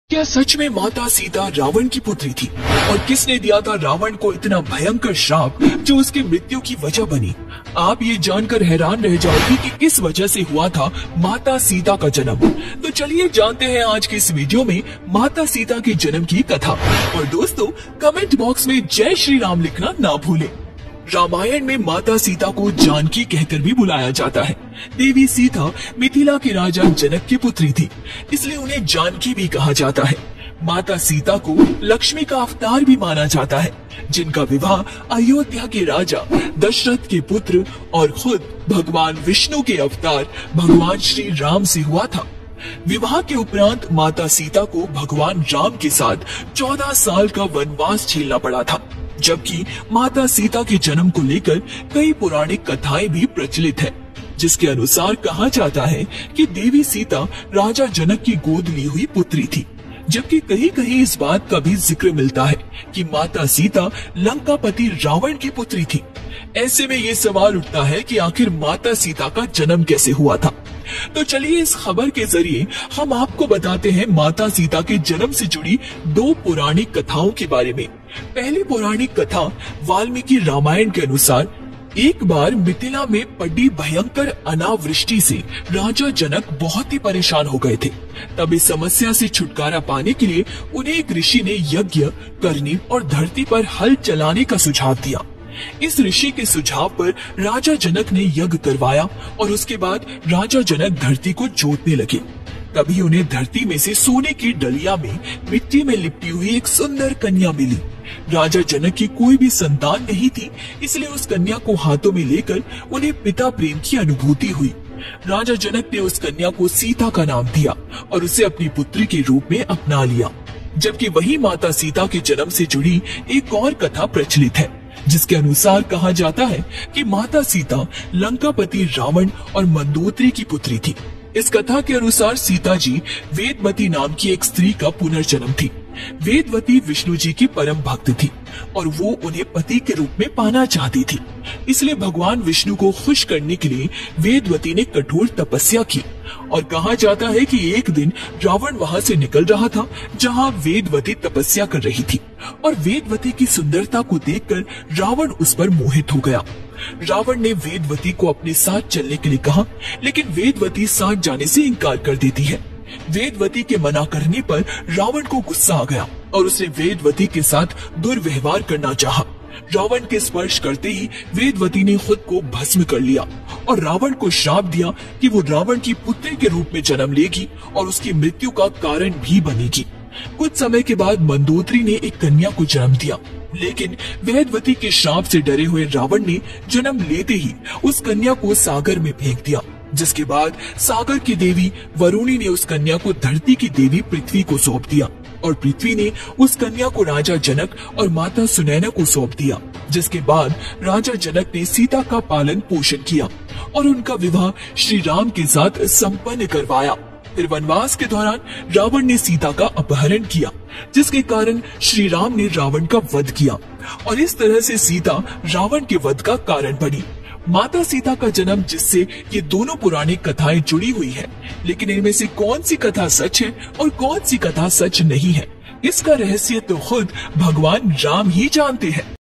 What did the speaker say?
क्या सच में माता सीता रावण की पुत्री थी? और किसने दिया था रावण को इतना भयंकर श्राप जो उसकी मृत्यु की वजह बनी? आप ये जानकर हैरान रह जाओगे कि किस वजह से हुआ था माता सीता का जन्म। तो चलिए जानते हैं आज की इस वीडियो में माता सीता के जन्म की कथा। और दोस्तों, कमेंट बॉक्स में जय श्री राम लिखना ना भूलें। रामायण में माता सीता को जानकी कहकर भी बुलाया जाता है। देवी सीता मिथिला के राजा जनक की पुत्री थी, इसलिए उन्हें जानकी भी कहा जाता है। माता सीता को लक्ष्मी का अवतार भी माना जाता है, जिनका विवाह अयोध्या के राजा दशरथ के पुत्र और खुद भगवान विष्णु के अवतार भगवान श्री राम से हुआ था। विवाह के उपरांत माता सीता को भगवान राम के साथ 14 साल का वनवास झेलना पड़ा था। जबकि माता सीता के जन्म को लेकर कई पौराणिक कथाएं भी प्रचलित है, जिसके अनुसार कहा जाता है कि देवी सीता राजा जनक की गोद ली हुई पुत्री थी। जबकि कहीं कहीं इस बात का भी जिक्र मिलता है कि माता सीता लंकापति रावण की पुत्री थी। ऐसे में ये सवाल उठता है कि आखिर माता सीता का जन्म कैसे हुआ था। तो चलिए इस खबर के जरिए हम आपको बताते हैं माता सीता के जन्म से जुड़ी 2 पौराणिक कथाओं के बारे में। पहली पौराणिक कथा वाल्मीकि रामायण के अनुसार एक बार मिथिला में पड़ी भयंकर अनावृष्टि से राजा जनक बहुत ही परेशान हो गए थे। तब इस समस्या से छुटकारा पाने के लिए उन्हें एक ऋषि ने यज्ञ करने और धरती पर हल चलाने का सुझाव दिया। इस ऋषि के सुझाव पर राजा जनक ने यज्ञ करवाया और उसके बाद राजा जनक धरती को जोतने लगे। तभी उन्हें धरती में से सोने की डलिया में मिट्टी में लिपटी हुई एक सुंदर कन्या मिली। राजा जनक की कोई भी संतान नहीं थी, इसलिए उस कन्या को हाथों में लेकर उन्हें पिता प्रेम की अनुभूति हुई। राजा जनक ने उस कन्या को सीता का नाम दिया और उसे अपनी पुत्री के रूप में अपना लिया। जबकि वही माता सीता के जन्म से जुड़ी एक और कथा प्रचलित है, जिसके अनुसार कहा जाता है कि माता सीता लंकापति रावण और मंदोदरी की पुत्री थी। इस कथा के अनुसार सीता जी वेदवती नाम की एक स्त्री का पुनर्जन्म थी। वेदवती विष्णु जी की परम भक्त थी और वो उन्हें पति के रूप में पाना चाहती थी। इसलिए भगवान विष्णु को खुश करने के लिए वेदवती ने कठोर तपस्या की। और कहा जाता है कि एक दिन रावण वहां से निकल रहा था जहां वेदवती तपस्या कर रही थी, और वेदवती की सुंदरता को देखकर रावण उस पर मोहित हो गया। रावण ने वेदवती को अपने साथ चलने के लिए कहा, लेकिन वेदवती साथ जाने से इनकार कर देती है। वेदवती के मना करने पर रावण को गुस्सा आ गया और उसने वेदवती के साथ दुर्व्यवहार करना चाहा। रावण के स्पर्श करते ही वेदवती ने खुद को भस्म कर लिया और रावण को श्राप दिया कि वो रावण की पुत्री के रूप में जन्म लेगी और उसकी मृत्यु का कारण भी बनेगी। कुछ समय के बाद मंदोदरी ने एक कन्या को जन्म दिया, लेकिन वेदवती के श्राप से डरे हुए रावण ने जन्म लेते ही उस कन्या को सागर में फेंक दिया। जिसके बाद सागर की देवी वरुणी ने उस कन्या को धरती की देवी पृथ्वी को सौंप दिया और पृथ्वी ने उस कन्या को राजा जनक और माता सुनैना को सौंप दिया। जिसके बाद राजा जनक ने सीता का पालन पोषण किया और उनका विवाह श्री राम के साथ संपन्न करवाया। फिर वनवास के दौरान रावण ने सीता का अपहरण किया, जिसके कारण श्री राम ने रावण का वध किया और इस तरह से सीता रावण के वध का कारण बनी। माता सीता का जन्म जिससे ये दोनों पौराणिक कथाएं जुड़ी हुई है, लेकिन इनमें से कौन सी कथा सच है और कौन सी कथा सच नहीं है, इसका रहस्य तो खुद भगवान राम ही जानते हैं।